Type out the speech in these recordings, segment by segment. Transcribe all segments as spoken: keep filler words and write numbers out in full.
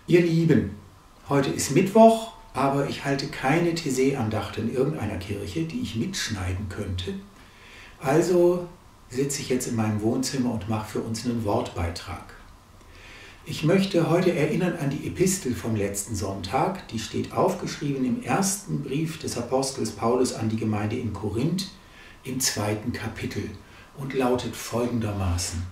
Ihr Lieben, heute ist Mittwoch, aber ich halte keine Thésée-Andacht in irgendeiner Kirche, die ich mitschneiden könnte. Also sitze ich jetzt in meinem Wohnzimmer und mache für uns einen Wortbeitrag. Ich möchte heute erinnern an die Epistel vom letzten Sonntag. Die steht aufgeschrieben im ersten Brief des Apostels Paulus an die Gemeinde in Korinth im zweiten Kapitel und lautet folgendermaßen: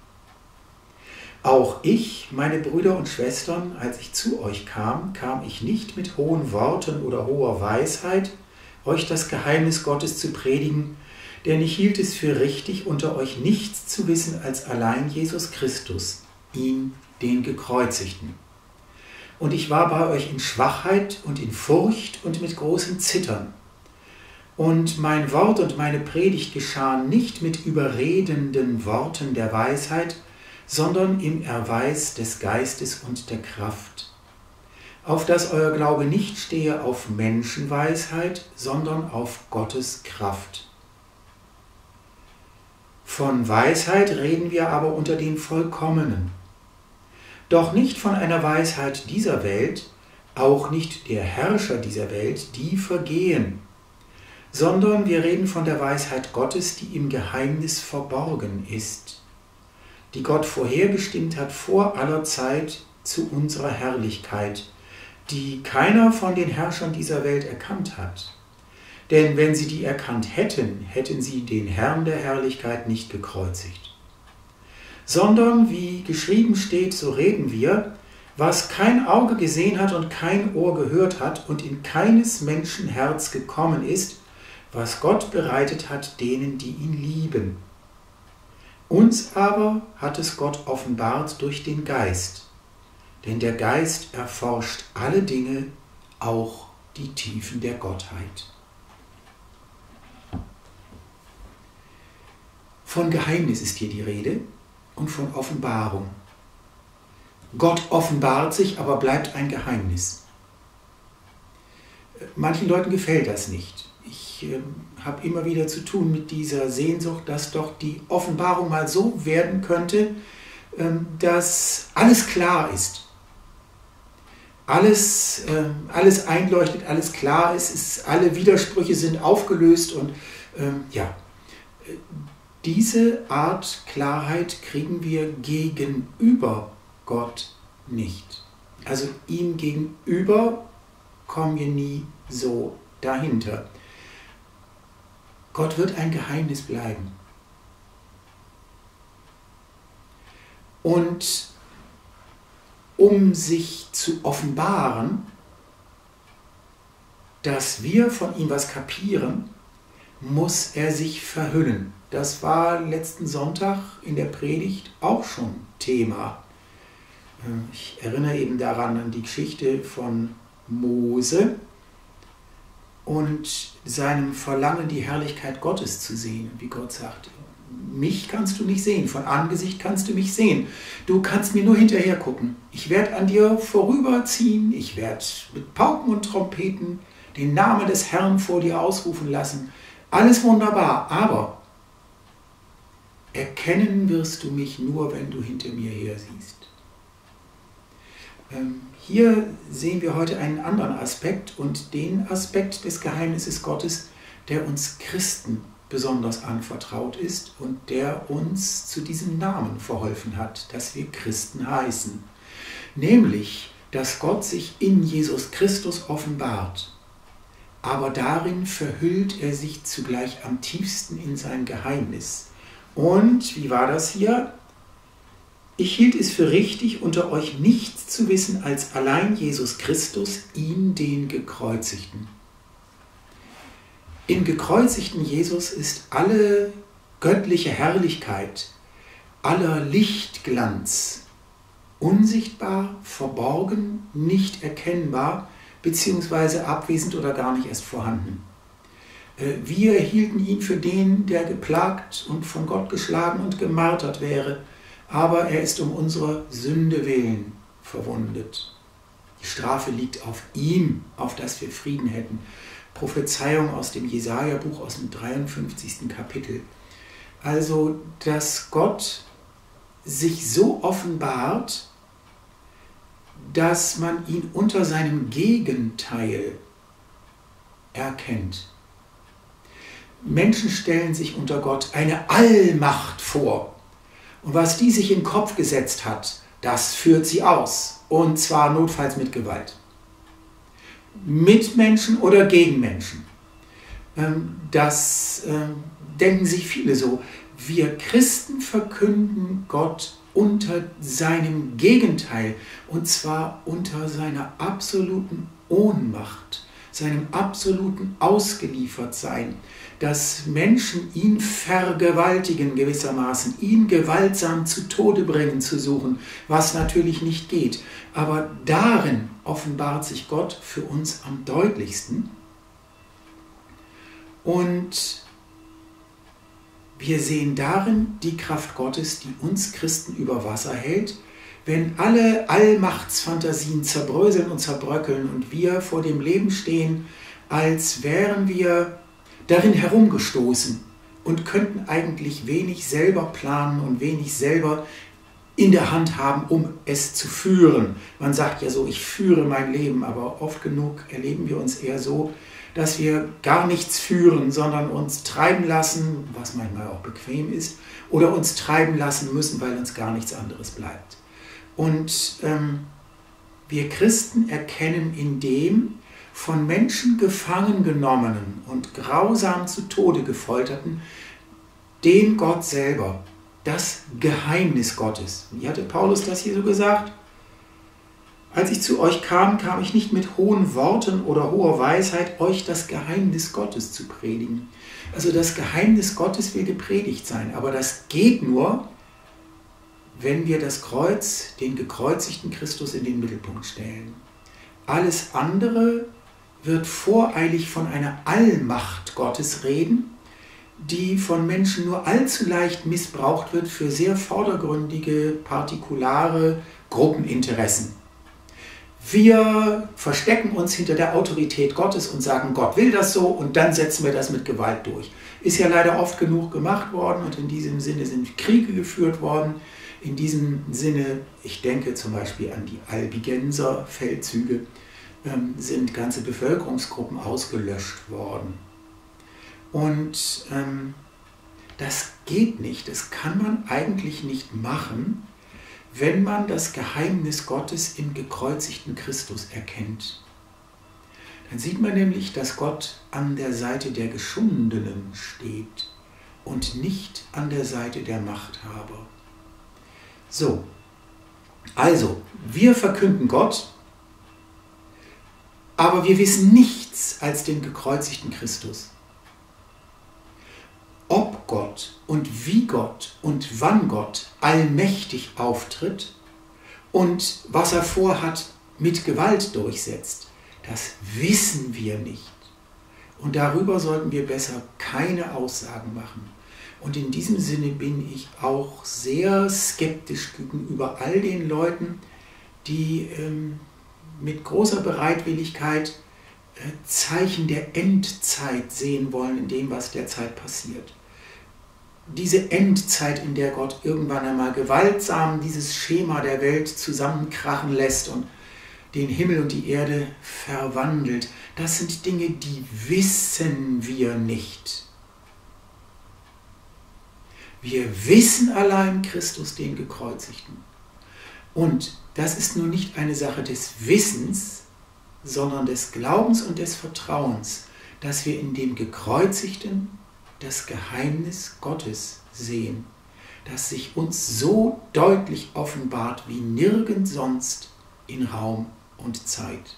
Auch ich, meine Brüder und Schwestern, als ich zu euch kam, kam ich nicht mit hohen Worten oder hoher Weisheit, euch das Geheimnis Gottes zu predigen, denn ich hielt es für richtig, unter euch nichts zu wissen als allein Jesus Christus, ihn, den Gekreuzigten. Und ich war bei euch in Schwachheit und in Furcht und mit großem Zittern. Und mein Wort und meine Predigt geschahen nicht mit überredenden Worten der Weisheit, sondern im Erweis des Geistes und der Kraft, auf dass euer Glaube nicht stehe auf Menschenweisheit, sondern auf Gottes Kraft. Von Weisheit reden wir aber unter den Vollkommenen, doch nicht von einer Weisheit dieser Welt, auch nicht der Herrscher dieser Welt, die vergehen, sondern wir reden von der Weisheit Gottes, die im Geheimnis verborgen ist, die Gott vorherbestimmt hat vor aller Zeit zu unserer Herrlichkeit, die keiner von den Herrschern dieser Welt erkannt hat. Denn wenn sie die erkannt hätten, hätten sie den Herrn der Herrlichkeit nicht gekreuzigt. Sondern, wie geschrieben steht, so reden wir, was kein Auge gesehen hat und kein Ohr gehört hat und in keines Menschen Herz gekommen ist, was Gott bereitet hat denen, die ihn lieben. Uns aber hat es Gott offenbart durch den Geist, denn der Geist erforscht alle Dinge, auch die Tiefen der Gottheit. Von Geheimnis ist hier die Rede und von Offenbarung. Gott offenbart sich, aber bleibt ein Geheimnis. Manchen Leuten gefällt das nicht. Ich äh, habe immer wieder zu tun mit dieser Sehnsucht, dass doch die Offenbarung mal so werden könnte, äh, dass alles klar ist. Alles, äh, alles einleuchtet, alles klar ist, ist, alle Widersprüche sind aufgelöst und äh, ja, diese Art Klarheit kriegen wir gegenüber Gott nicht. Also ihm gegenüber kommen wir nie so dahinter. Gott wird ein Geheimnis bleiben. Und um sich zu offenbaren, dass wir von ihm was kapieren, muss er sich verhüllen. Das war letzten Sonntag in der Predigt auch schon Thema. Ich erinnere eben daran an die Geschichte von Mose und seinem Verlangen, die Herrlichkeit Gottes zu sehen. Wie Gott sagt, mich kannst du nicht sehen, von Angesicht kannst du mich sehen. Du kannst mir nur hinterher gucken. Ich werde an dir vorüberziehen, ich werde mit Pauken und Trompeten den Namen des Herrn vor dir ausrufen lassen. Alles wunderbar, aber erkennen wirst du mich nur, wenn du hinter mir her siehst. Ähm, hier sehen wir heute einen anderen Aspekt und den Aspekt des Geheimnisses Gottes, der uns Christen besonders anvertraut ist und der uns zu diesem Namen verholfen hat, dass wir Christen heißen. Nämlich, dass Gott sich in Jesus Christus offenbart, aber darin verhüllt er sich zugleich am tiefsten in sein Geheimnis. Und wie war das hier? Ich hielt es für richtig, unter euch nichts zu wissen als allein Jesus Christus, ihn, den Gekreuzigten. Im gekreuzigten Jesus ist alle göttliche Herrlichkeit, aller Lichtglanz unsichtbar, verborgen, nicht erkennbar, beziehungsweise abwesend oder gar nicht erst vorhanden. Wir hielten ihn für den, der geplagt und von Gott geschlagen und gemartert wäre, aber er ist um unsere Sünde willen verwundet. Die Strafe liegt auf ihm, auf dass wir Frieden hätten. Prophezeiung aus dem Jesaja-Buch, aus dem dreiundfünfzigsten Kapitel. Also, dass Gott sich so offenbart, dass man ihn unter seinem Gegenteil erkennt. Menschen stellen sich unter Gott eine Allmacht vor. Und was die sich in den Kopf gesetzt hat, das führt sie aus. Und zwar notfalls mit Gewalt. Mit Menschen oder gegen Menschen. Das denken sich viele so. Wir Christen verkünden Gott unter seinem Gegenteil. Und zwar unter seiner absoluten Ohnmacht, seinem absoluten Ausgeliefertsein. Dass Menschen ihn vergewaltigen gewissermaßen, ihn gewaltsam zu Tode bringen zu suchen, was natürlich nicht geht. Aber darin offenbart sich Gott für uns am deutlichsten. Und wir sehen darin die Kraft Gottes, die uns Christen über Wasser hält, wenn alle Allmachtsfantasien zerbröseln und zerbröckeln und wir vor dem Leben stehen, als wären wir darin herumgestoßen und könnten eigentlich wenig selber planen und wenig selber in der Hand haben, um es zu führen. Man sagt ja so, ich führe mein Leben, aber oft genug erleben wir uns eher so, dass wir gar nichts führen, sondern uns treiben lassen, was manchmal auch bequem ist, oder uns treiben lassen müssen, weil uns gar nichts anderes bleibt. Und ähm, wir Christen erkennen in dem von Menschen gefangen genommenen und grausam zu Tode gefolterten, den Gott selber, das Geheimnis Gottes. Wie hatte Paulus das hier so gesagt? Als ich zu euch kam, kam ich nicht mit hohen Worten oder hoher Weisheit, euch das Geheimnis Gottes zu predigen. Also das Geheimnis Gottes will gepredigt sein, aber das geht nur, wenn wir das Kreuz, den gekreuzigten Christus in den Mittelpunkt stellen. Alles andere wird voreilig von einer Allmacht Gottes reden, die von Menschen nur allzu leicht missbraucht wird für sehr vordergründige, partikulare Gruppeninteressen. Wir verstecken uns hinter der Autorität Gottes und sagen, Gott will das so und dann setzen wir das mit Gewalt durch. Ist ja leider oft genug gemacht worden und in diesem Sinne sind Kriege geführt worden. In diesem Sinne, ich denke zum Beispiel an die Albigenser Feldzüge, sind ganze Bevölkerungsgruppen ausgelöscht worden. Und ähm, das geht nicht, das kann man eigentlich nicht machen, wenn man das Geheimnis Gottes im gekreuzigten Christus erkennt. Dann sieht man nämlich, dass Gott an der Seite der Geschundenen steht und nicht an der Seite der Machthaber. So, also, wir verkünden Gott, aber wir wissen nichts als den gekreuzigten Christus. Ob Gott und wie Gott und wann Gott allmächtig auftritt und was er vorhat, mit Gewalt durchsetzt, das wissen wir nicht. Und darüber sollten wir besser keine Aussagen machen. Und in diesem Sinne bin ich auch sehr skeptisch gegenüber all den Leuten, die ähm, mit großer Bereitwilligkeit äh, Zeichen der Endzeit sehen wollen in dem, was derzeit passiert. Diese Endzeit, in der Gott irgendwann einmal gewaltsam dieses Schema der Welt zusammenkrachen lässt und den Himmel und die Erde verwandelt, das sind Dinge, die wissen wir nicht. Wir wissen allein Christus, den Gekreuzigten. Und das ist nun nicht eine Sache des Wissens, sondern des Glaubens und des Vertrauens, dass wir in dem Gekreuzigten das Geheimnis Gottes sehen, das sich uns so deutlich offenbart wie nirgend sonst in Raum und Zeit.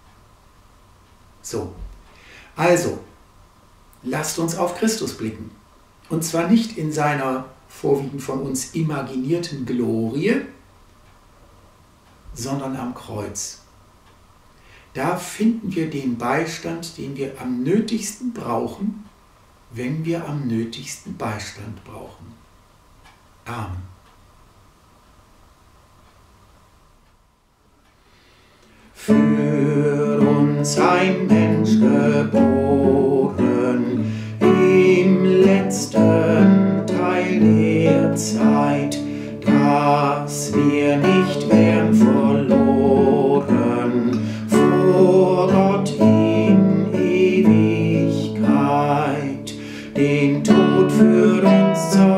So, also, lasst uns auf Christus blicken. Und zwar nicht in seiner vorwiegend von uns imaginierten Glorie, sondern am Kreuz. Da finden wir den Beistand, den wir am nötigsten brauchen, wenn wir am nötigsten Beistand brauchen. Amen. Für uns ein Mensch geboren, im letzten Teil der Zeit, dass wir nicht wären verloren. den Tod für uns Zorn.